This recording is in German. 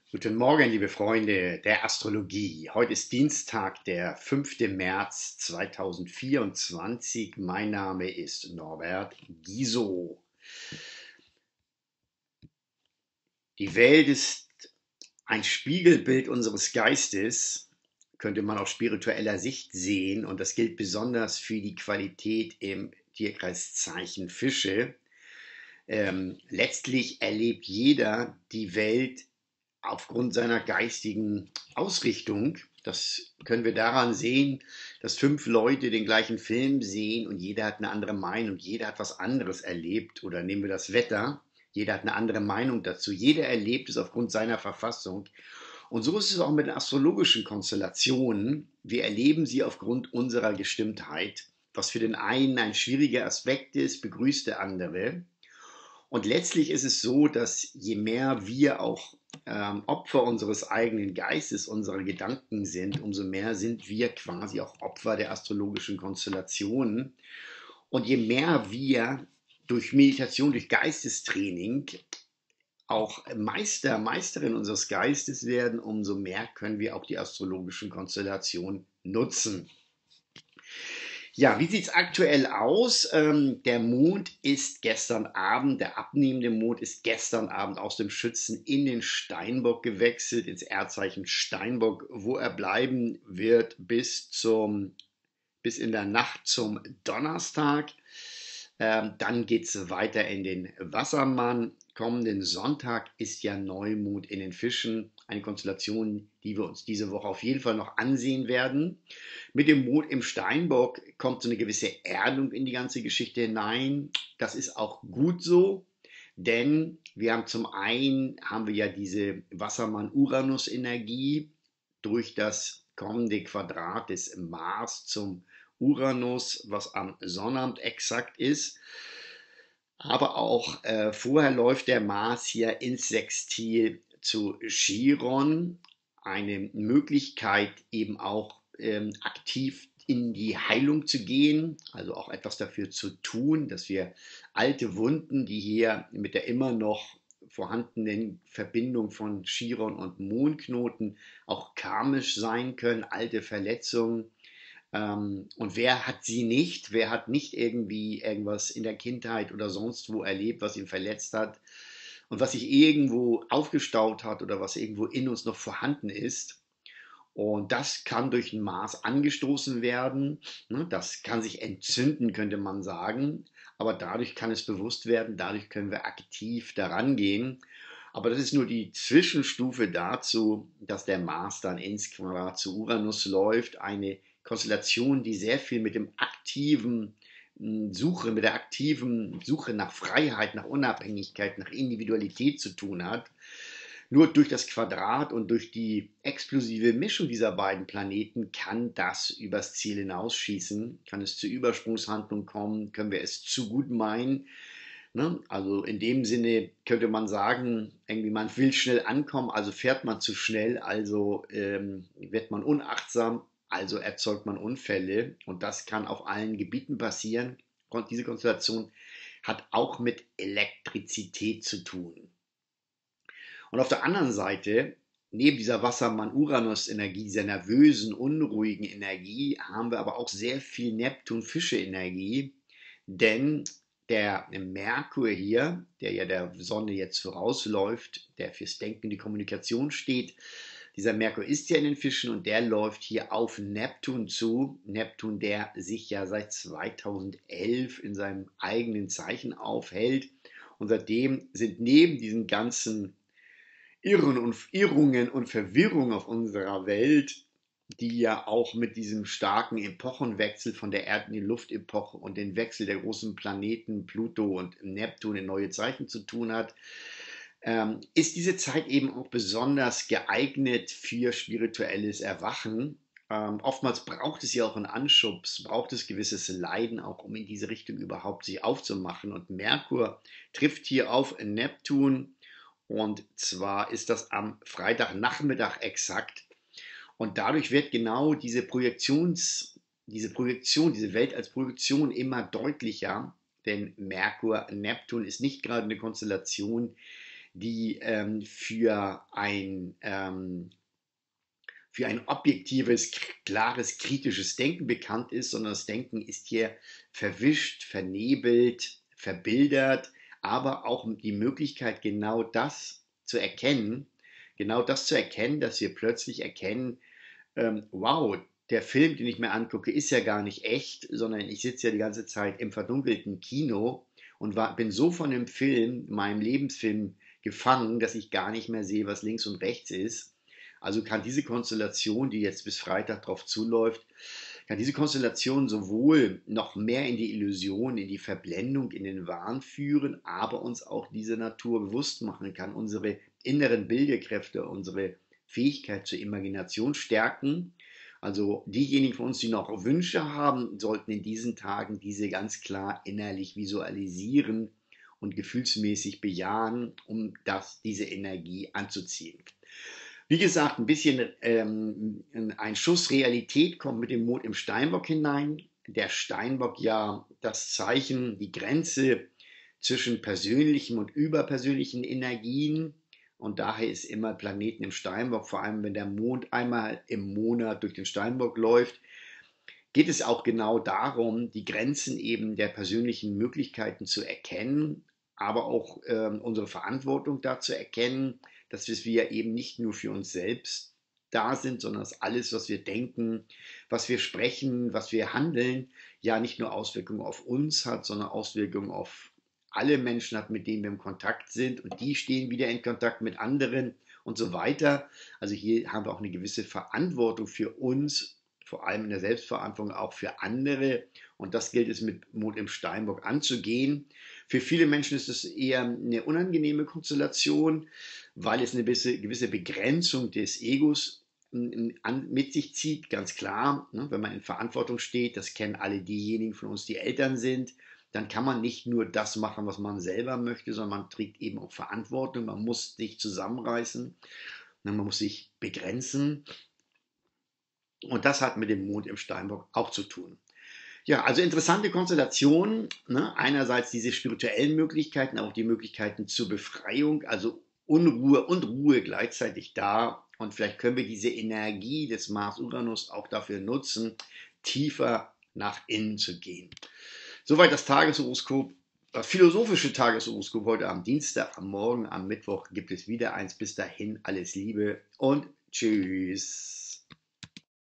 Guten Morgen, liebe Freunde der Astrologie. Heute ist Dienstag, der 5. März 2024. Mein Name ist Norbert Giso. Die Welt ist ein Spiegelbild unseres Geistes, könnte man aus spiritueller Sicht sehen. Und das gilt besonders für die Qualität im Tierkreiszeichen Fische. Letztlich erlebt jeder die Welt aufgrund seiner geistigen Ausrichtung. Das können wir daran sehen, dass 5 Leute den gleichen Film sehen und jeder hat eine andere Meinung, jeder hat was anderes erlebt. Oder nehmen wir das Wetter, jeder hat eine andere Meinung dazu. Jeder erlebt es aufgrund seiner Verfassung. Und so ist es auch mit den astrologischen Konstellationen. Wir erleben sie aufgrund unserer Gestimmtheit. Was für den einen ein schwieriger Aspekt ist, begrüßt der andere. Und letztlich ist es so, dass je mehr wir auch Opfer unseres eigenen Geistes, unserer Gedanken sind, umso mehr sind wir quasi auch Opfer der astrologischen Konstellationen. Und je mehr wir durch Meditation, durch Geistestraining auch Meisterin unseres Geistes werden, umso mehr können wir auch die astrologischen Konstellationen nutzen. Ja, wie sieht es aktuell aus? Der Mond ist gestern Abend, der abnehmende Mond ist gestern Abend aus dem Schützen in den Steinbock gewechselt, ins Erdzeichen Steinbock, wo er bleiben wird bis in der Nacht zum Donnerstag. Dann geht es weiter in den Wassermann. Kommenden Sonntag ist ja Neumond in den Fischen. Eine Konstellation, die wir uns diese Woche auf jeden Fall noch ansehen werden. Mit dem Mond im Steinbock kommt so eine gewisse Erdung in die ganze Geschichte hinein. Das ist auch gut so, denn wir haben zum einen haben wir ja diese Wassermann-Uranus-Energie durch das kommende Quadrat des Mars zum Uranus, was am Sonnabend exakt ist. Aber auch vorher läuft der Mars hier ins Sextil zu Chiron. Eine Möglichkeit eben auch aktiv in die Heilung zu gehen, also auch etwas dafür zu tun, dass wir alte Wunden, die hier mit der immer noch vorhandenen Verbindung von Chiron und Mondknoten auch karmisch sein können, alte Verletzungen. Und wer hat sie nicht? Wer hat nicht irgendwie irgendwas in der Kindheit oder sonst wo erlebt, was ihn verletzt hat und was sich irgendwo aufgestaut hat oder was irgendwo in uns noch vorhanden ist? Und das kann durch den Mars angestoßen werden. Das kann sich entzünden, könnte man sagen. Aber dadurch kann es bewusst werden, dadurch können wir aktiv daran gehen. Aber das ist nur die Zwischenstufe dazu, dass der Mars dann ins Quadrat zu Uranus läuft. Eine Konstellation, die sehr viel mit dem aktiven mit der aktiven Suche nach Freiheit, nach Unabhängigkeit, nach Individualität zu tun hat. Nur durch das Quadrat und durch die explosive Mischung dieser beiden Planeten kann das übers Ziel hinausschießen, kann es zu Übersprungshandlungen kommen, können wir es zu gut meinen. Ne? Also in dem Sinne könnte man sagen, irgendwie man will schnell ankommen, also fährt man zu schnell, also wird man unachtsam, also erzeugt man Unfälle und das kann auf allen Gebieten passieren. Und diese Konstellation hat auch mit Elektrizität zu tun. Und auf der anderen Seite, neben dieser Wassermann-Uranus-Energie, dieser nervösen, unruhigen Energie, haben wir aber auch sehr viel Neptun-Fische-Energie, denn der Merkur hier, der ja der Sonne jetzt vorausläuft, der fürs Denken, die Kommunikation steht, dieser Merkur ist ja in den Fischen und der läuft hier auf Neptun zu. Neptun, der sich ja seit 2011 in seinem eigenen Zeichen aufhält. Und seitdem sind neben diesen ganzen Irrungen und Verwirrung auf unserer Welt, die ja auch mit diesem starken Epochenwechsel von der Erd- in die Luftepoche und den Wechsel der großen Planeten Pluto und Neptun in neue Zeichen zu tun hat, ist diese Zeit eben auch besonders geeignet für spirituelles Erwachen. Oftmals braucht es ja auch einen Anschubs, braucht es gewisses Leiden, auch um in diese Richtung überhaupt sich aufzumachen. Und Merkur trifft hier auf Neptun und zwar ist das am Freitagnachmittag exakt. Und dadurch wird genau diese Welt als Projektion immer deutlicher. Denn Merkur, Neptun ist nicht gerade eine Konstellation, die für ein objektives, klares, kritisches Denken bekannt ist, sondern das Denken ist hier verwischt, vernebelt, verbildert, aber auch die Möglichkeit, genau das zu erkennen, dass wir plötzlich erkennen, wow, der Film, den ich mir angucke, ist ja gar nicht echt, sondern ich sitze ja die ganze Zeit im verdunkelten Kino und bin so von dem Film, meinem Lebensfilm, gefangen, dass ich gar nicht mehr sehe, was links und rechts ist. Also kann diese Konstellation, die jetzt bis Freitag drauf zuläuft, kann diese Konstellation sowohl noch mehr in die Illusion, in die Verblendung, in den Wahn führen, aber uns auch diese Natur bewusst machen kann, unsere inneren Bildekräfte, unsere Fähigkeit zur Imagination stärken. Also diejenigen von uns, die noch Wünsche haben, sollten in diesen Tagen diese ganz klar innerlich visualisieren und gefühlsmäßig bejahen, um diese Energie anzuziehen. Wie gesagt, ein bisschen ein Schuss Realität kommt mit dem Mond im Steinbock hinein. Der Steinbock ja das Zeichen, die Grenze zwischen persönlichen und überpersönlichen Energien. Und daher ist immer Planeten im Steinbock, vor allem wenn der Mond einmal im Monat durch den Steinbock läuft, geht es auch genau darum, die Grenzen eben der persönlichen Möglichkeiten zu erkennen, aber auch unsere Verantwortung da zu erkennen, dass wir eben nicht nur für uns selbst da sind, sondern dass alles, was wir denken, was wir sprechen, was wir handeln, ja nicht nur Auswirkungen auf uns hat, sondern Auswirkungen auf alle Menschen hat, mit denen wir im Kontakt sind, und die stehen wieder in Kontakt mit anderen und so weiter. Also hier haben wir auch eine gewisse Verantwortung für uns, vor allem in der Selbstverantwortung auch für andere, und das gilt es mit Mond im Steinbock anzugehen. Für viele Menschen ist es eher eine unangenehme Konstellation, weil es eine gewisse Begrenzung des Egos mit sich zieht, ganz klar. Ne? Wenn man in Verantwortung steht, das kennen alle diejenigen von uns, die Eltern sind, dann kann man nicht nur das machen, was man selber möchte, sondern man trägt eben auch Verantwortung. Man muss sich zusammenreißen, man muss sich begrenzen. Und das hat mit dem Mond im Steinbock auch zu tun. Ja, also interessante Konstellationen. Ne? Einerseits diese spirituellen Möglichkeiten, auch die Möglichkeiten zur Befreiung, also Unruhe und Ruhe gleichzeitig da. Und vielleicht können wir diese Energie des Mars-Uranus auch dafür nutzen, tiefer nach innen zu gehen. Soweit das Tageshoroskop, das philosophische Tageshoroskop heute am Dienstag. Am Morgen, am Mittwoch gibt es wieder eins. Bis dahin alles Liebe und tschüss.